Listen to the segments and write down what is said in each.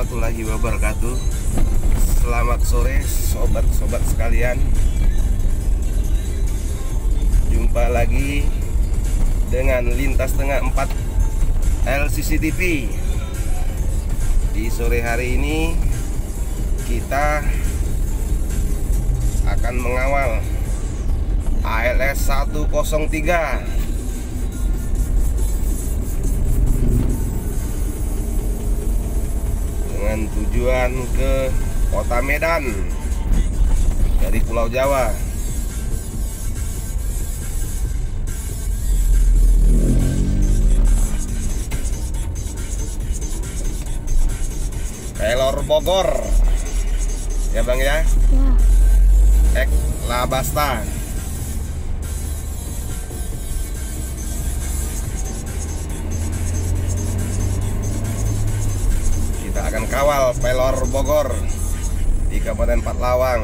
warahmatullahi wabarakatuh. Selamat sore sobat-sobat sekalian. Jumpa lagi dengan Lintas Tengah 4 LCCTV. Di sore hari ini kita akan mengawal ALS 103 dengan tujuan ke Kota Medan dari Pulau Jawa. Pelor Bogor ya Bang ya? Ek Labasta. Kita akan kawal Pelor Bogor di Kabupaten Patlawang.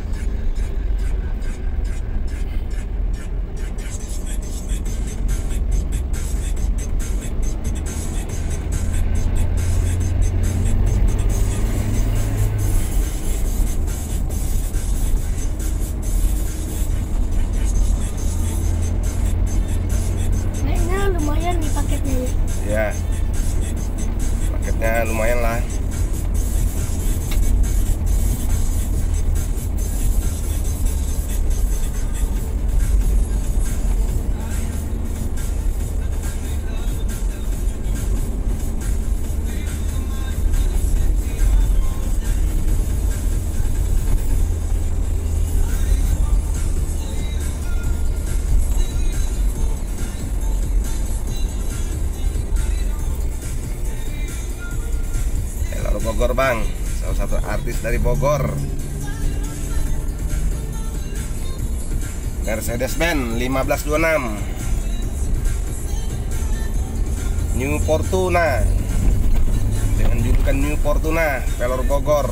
Kayaknya lumayan nih paketnya. Ya, paketnya lumayan lah. Bogor Bang, salah satu artis dari Bogor. Mercedes-Benz 1526 New Fortuna dengan julukan New Fortuna Pelor Bogor.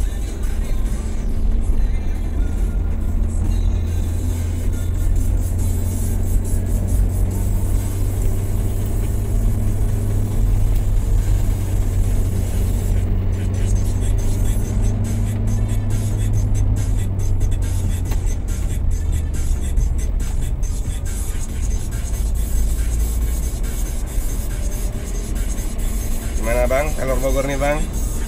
Gimana Bang, Pelor Bogor nih Bang?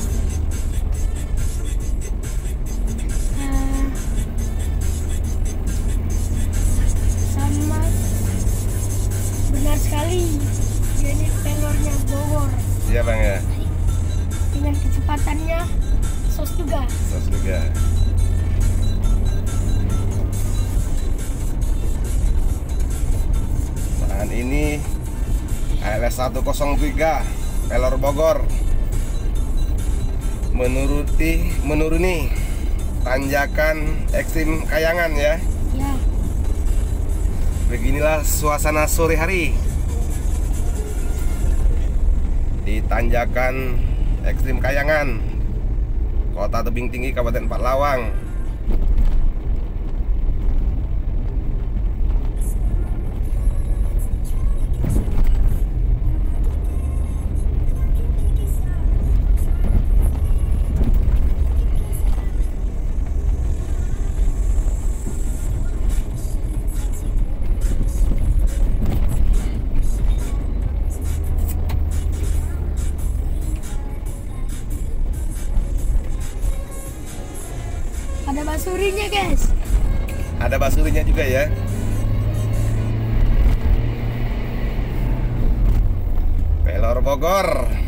Sama benar sekali, jadi pelornya Bogor Iya Bang ya? dengan kecepatannya sos juga. Sos juga. Saat ini ALS 103 Pelor Bogor menuruni tanjakan ekstrim Kayangan ya. Ya, Beginilah suasana sore hari di tanjakan ekstrim Kayangan, Kota Tebing Tinggi, Kabupaten Patlawang. ada basurinya guys. Ada basurinya juga ya. Pelor Bogor,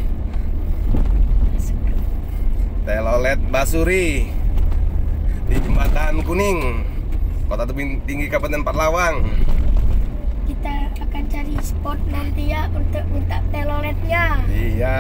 telolet basuri di Jembatan Kuning, Kota Tebing Tinggi, Kabupaten Patlawang. Kita akan cari spot nanti ya untuk minta teloletnya. Iya.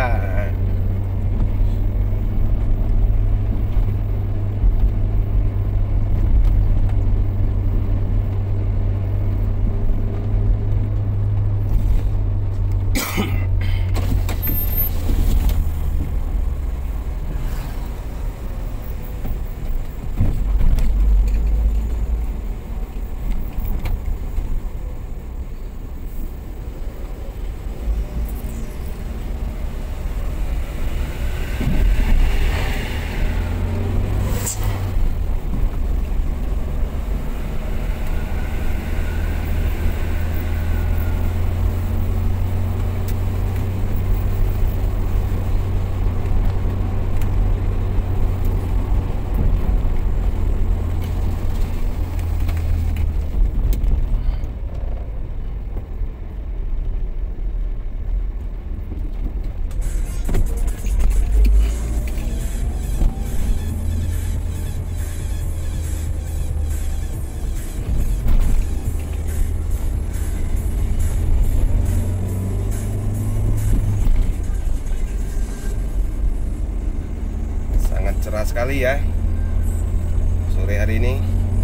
cerah sekali ya sore hari ini.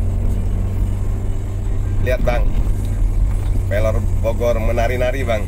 Lihat bang, pelor Bogor menari-nari bang.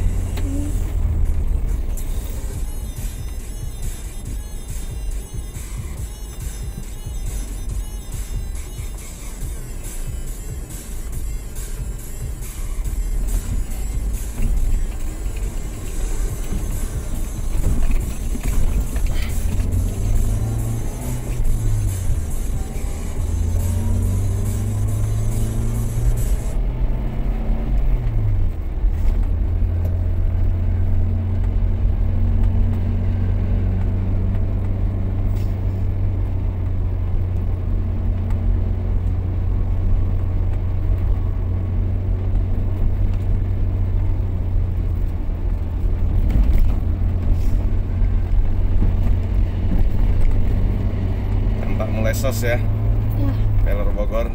Mulai sos ya, pelor Bogor.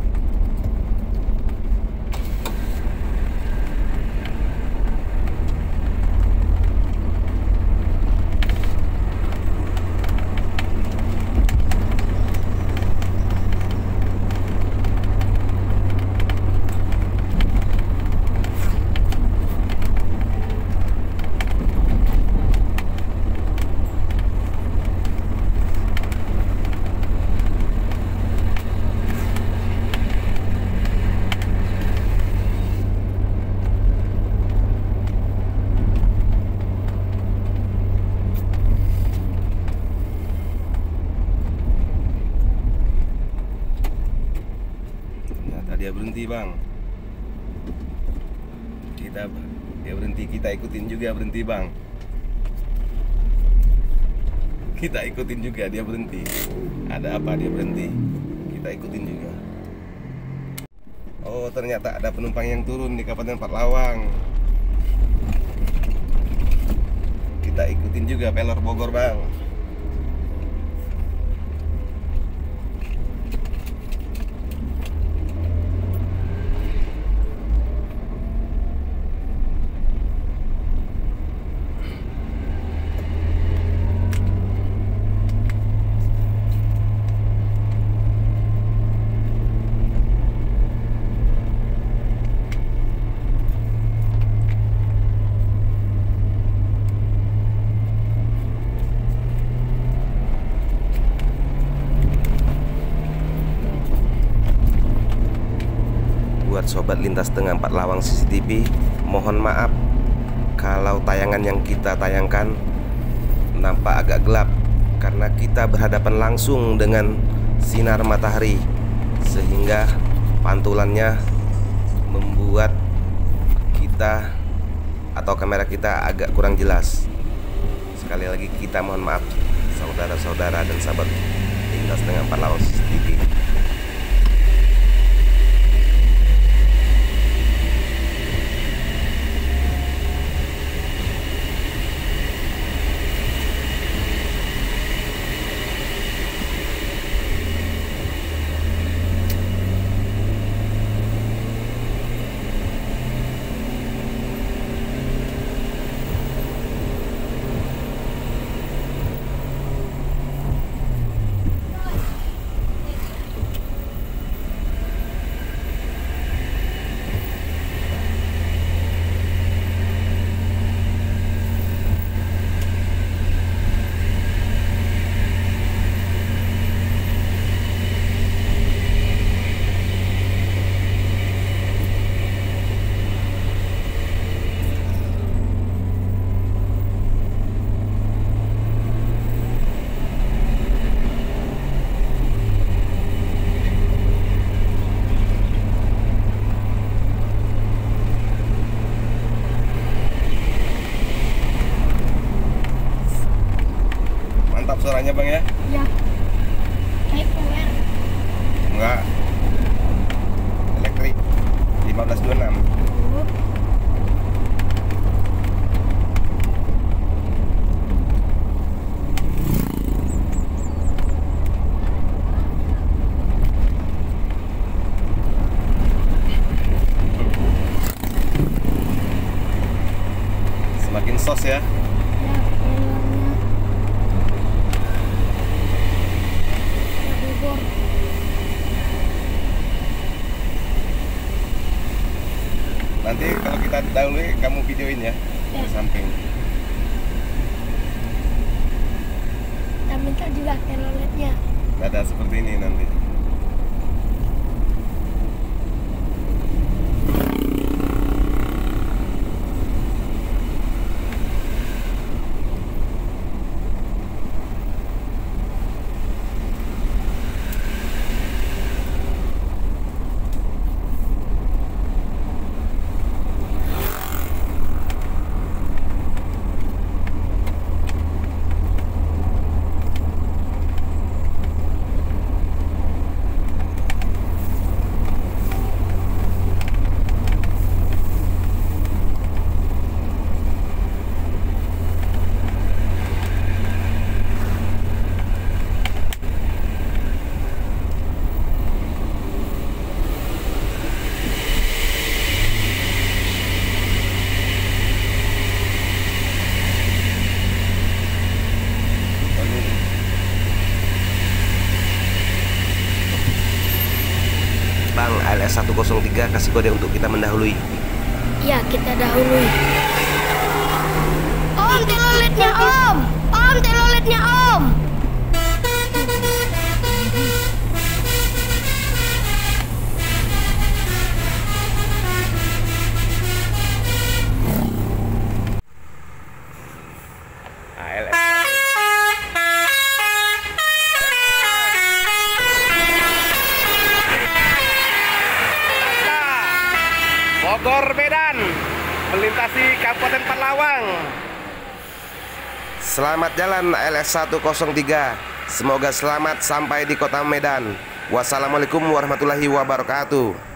Dia berhenti bang, dia berhenti, kita ikutin juga berhenti bang, kita ikutin juga dia berhenti. Ada apa dia berhenti, kita ikutin juga. Oh ternyata ada penumpang yang turun di Kabupaten Patlawang, kita ikutin juga pelor Bogor bang. Buat sobat lintas tengah Patlawang CCTV, mohon maaf kalau tayangan yang kita tayangkan nampak agak gelap karena kita berhadapan langsung dengan sinar matahari sehingga pantulannya membuat kita atau kamera kita agak kurang jelas. Sekali lagi kita mohon maaf saudara-saudara dan sahabat lintas tengah Patlawang CCTV. dahului, kamu videoin ya, Ya. di samping. Kita minta juga teloletnya. Ada seperti ini nanti. Bang, ALS 103 kasih kode untuk kita mendahului. Ya, kita dahului. Om, teloletnya Om! Om, teloletnya Om! ALS Bogor Medan melintasi Kabupaten Pelawang. Selamat jalan ALS 103. Semoga selamat sampai di kota Medan. Wassalamualaikum warahmatullahi wabarakatuh.